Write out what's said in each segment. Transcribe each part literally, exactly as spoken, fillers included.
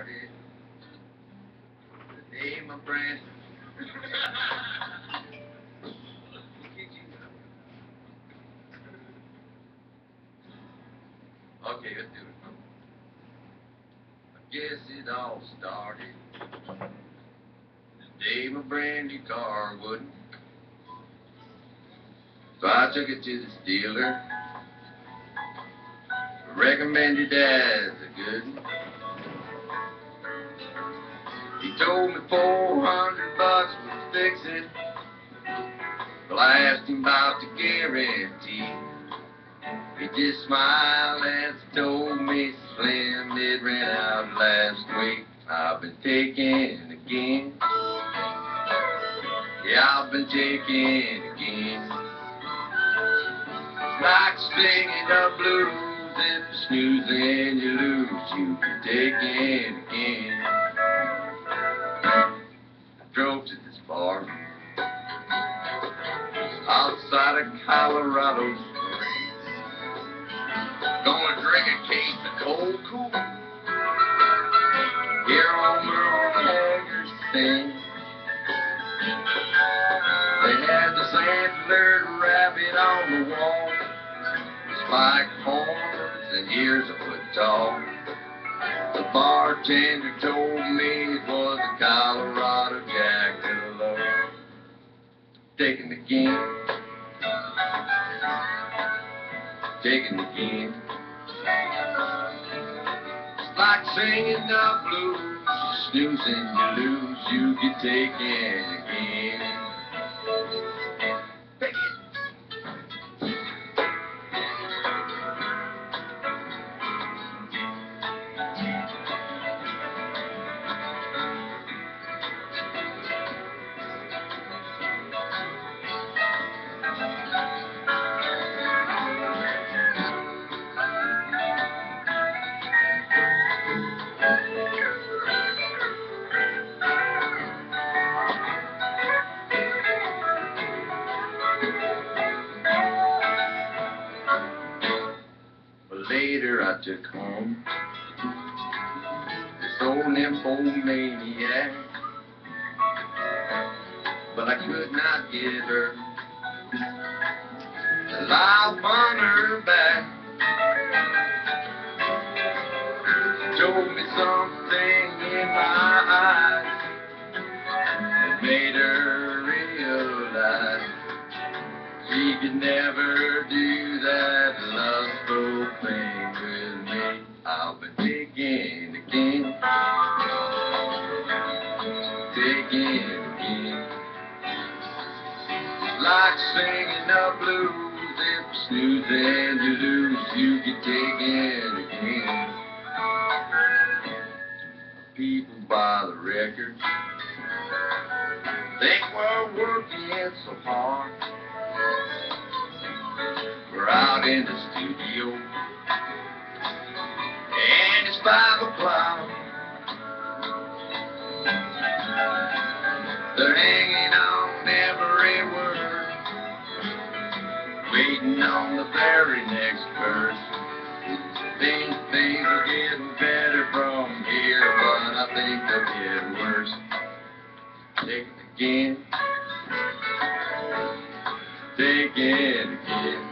started. The day my friend. Okay, let's do it. I guess it all started the day my brand new car wouldn't. So I took it to the dealer, recommended as a good one. He told me four hundred bucks was fixing. Well, I asked him about the guarantee. He just smiled and told me, Slim, it ran out last week. I've been taking again. Yeah, I've been taking again. It's like singing the blues. If you snooze and you lose, you can take it again. I drove to this bar outside of Colorado. Gonna drink a case of cold cool. Hear old Merle Haggard sing. They had the antlered rabbit on the wall, spiked horns and ears a foot tall. The bartender told me it was a Colorado Jackalope. Taking the game, taking the game. It's like singing the blues, snoozing you lose, you get taken again. Take it. Later I took home this old nymphomaniac, but I could not get her alive on her back. She told me something in my eyes that made her realize she could never do that lustful thing with me. I've been taking again, taking again. It's like singing the blues. If you snooze and you lose, you get taken again. People buy the records, think we're working so hard. We're out in the studio, and it's five o'clock. They're hanging on every word, waiting on the very next verse. Think things are getting better from here, but I think they'll get worse. Take it again, take it again.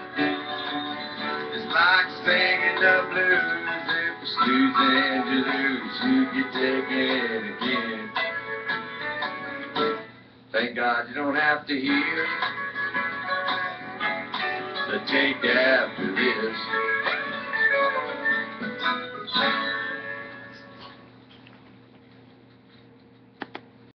Like singing the blues, if you snooze and you lose, you get taken again. Thank God you don't have to hear the take after this.